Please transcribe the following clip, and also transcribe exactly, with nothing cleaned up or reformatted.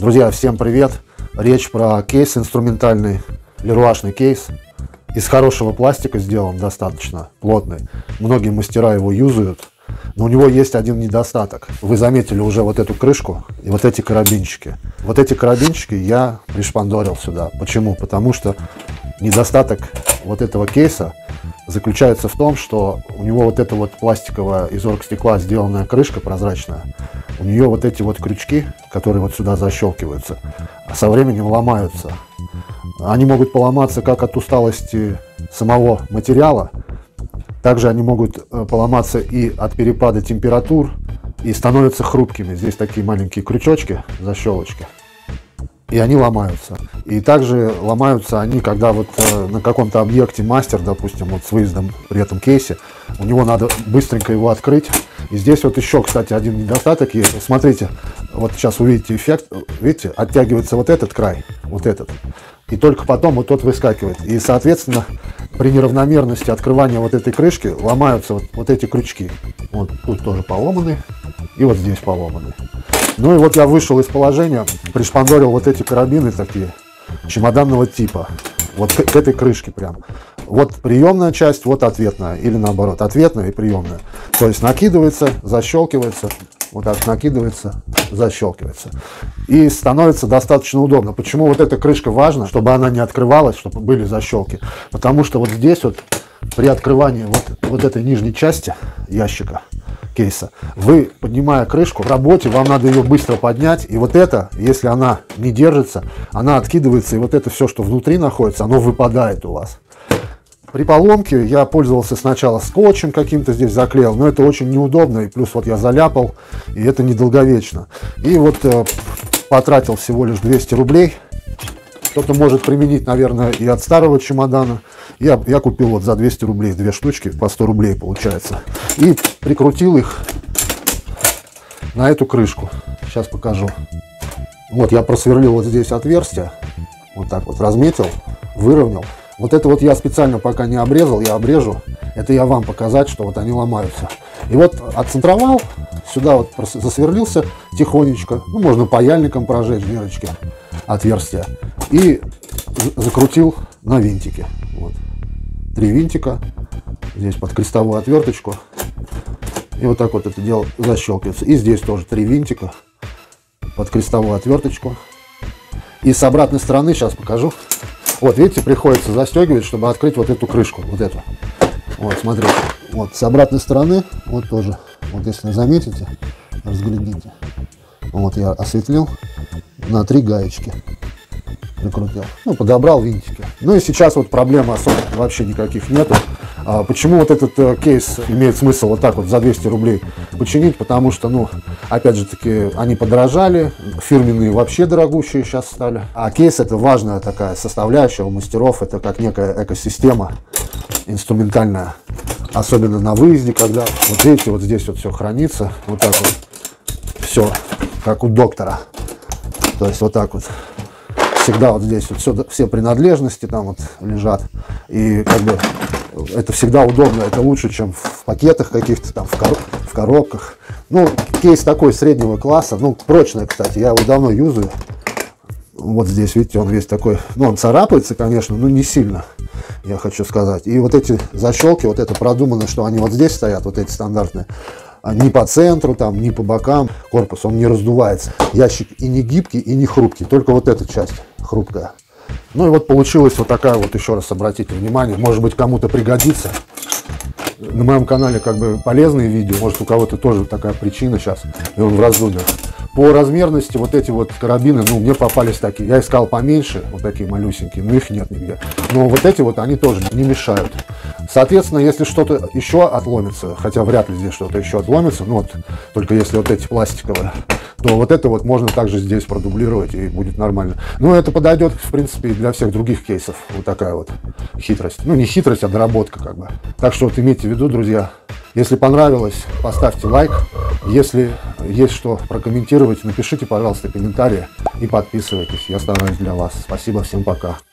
Друзья, всем привет! Речь про кейс инструментальный, леруашный кейс. Из хорошего пластика сделан, достаточно плотный. Многие мастера его юзают, но у него есть один недостаток. Вы заметили уже вот эту крышку и вот эти карабинчики. Вот эти карабинчики я пришпандорил сюда. Почему? Потому что недостаток вот этого кейса заключается в том, что у него вот эта вот пластиковая из оргстекла сделанная крышка прозрачная, у нее вот эти вот крючки, которые вот сюда защелкиваются, со временем ломаются. Они могут поломаться как от усталости самого материала, также они могут поломаться и от перепада температур, и становятся хрупкими. Здесь такие маленькие крючочки, защелочки, и они ломаются. И также ломаются они, когда вот э, на каком-то объекте мастер, допустим, вот с выездом при этом кейсе, у него надо быстренько его открыть. И здесь вот еще, кстати, один недостаток есть. Смотрите, вот сейчас увидите эффект, видите, оттягивается вот этот край, вот этот, и только потом вот тот выскакивает. И, соответственно, при неравномерности открывания вот этой крышки ломаются вот, вот эти крючки. Вот тут тоже поломаны, и вот здесь поломаны. Ну и вот я вышел из положения, пришпандорил вот эти карабины такие, чемоданного типа, вот к, к этой крышке прям. Вот приемная часть, вот ответная, или наоборот, ответная и приемная. То есть накидывается, защелкивается, вот так накидывается, защелкивается. И становится достаточно удобно. Почему вот эта крышка важна, чтобы она не открывалась, чтобы были защелки? Потому что вот здесь вот при открывании вот, вот этой нижней части ящика, кейса, вы, поднимая крышку, в работе вам надо ее быстро поднять, и вот это, если она не держится, она откидывается, и вот это все, что внутри находится, оно выпадает у вас. При поломке я пользовался сначала скотчем каким-то здесь заклеил, но это очень неудобно, и плюс вот я заляпал, и это недолговечно. И вот э, потратил всего лишь двести рублей. Кто-то может применить, наверное, и от старого чемодана. Я, я купил вот за двести рублей две штучки, по сто рублей получается. И прикрутил их на эту крышку. Сейчас покажу. Вот я просверлил вот здесь отверстие. Вот так вот разметил, выровнял. Вот это вот я специально пока не обрезал, я обрежу. Это я вам показать, что вот они ломаются. И вот отцентровал, сюда вот засверлился тихонечко. Ну, можно паяльником прожечь дырочки, отверстия. И закрутил на винтике. Вот. Три винтика. Здесь под крестовую отверточку. И вот так вот это дело защелкивается. И здесь тоже три винтика под крестовую отверточку. И с обратной стороны, сейчас покажу. Вот, видите, приходится застегивать, чтобы открыть вот эту крышку, вот эту. Вот, смотрите. Вот, с обратной стороны, вот тоже. Вот, если заметите, разглядите. Вот, я осветлил на три гаечки. Прикрутил. Ну, подобрал винтики. Ну и сейчас вот проблем особо вообще никаких нету. А почему вот этот э, кейс имеет смысл вот так вот за двести рублей починить? Потому что, ну, опять же таки, они подорожали, фирменные вообще дорогущие сейчас стали. А кейс — это важная такая составляющая у мастеров, это как некая экосистема инструментальная. Особенно на выезде, когда, вот видите, вот здесь вот все хранится, вот так вот, все, как у доктора. То есть вот так вот. Всегда вот здесь вот все, все принадлежности там вот лежат, и как бы это всегда удобно, это лучше, чем в пакетах каких-то там, в, кор в коробках. Ну, кейс такой среднего класса, ну, прочный, кстати, я его давно юзаю. Вот здесь, видите, он весь такой, ну, он царапается, конечно, но не сильно, я хочу сказать. И вот эти защелки, вот это продумано, что они вот здесь стоят, вот эти стандартные. Ни по центру, там, ни по бокам. Корпус, он не раздувается. Ящик и не гибкий, и не хрупкий. Только вот эта часть хрупкая. Ну и вот получилась вот такая вот, еще раз обратите внимание. Может быть, кому-то пригодится. На моем канале как бы полезные видео. Может, у кого-то тоже такая причина сейчас. И он в раздумьях. По размерности вот эти вот карабины, ну, мне попались такие. Я искал поменьше, вот такие малюсенькие, но их нет нигде. Но вот эти вот, они тоже не мешают. Соответственно, если что-то еще отломится, хотя вряд ли здесь что-то еще отломится, ну вот, только если вот эти пластиковые, то вот это вот можно также здесь продублировать, и будет нормально. Ну, это подойдет, в принципе, и для всех других кейсов. Вот такая вот хитрость. Ну, не хитрость, а доработка, как бы. Так что вот имейте в виду, друзья, если понравилось, поставьте лайк. Если есть что прокомментировать, напишите, пожалуйста, комментарии и подписывайтесь. Я стараюсь для вас. Спасибо, всем пока.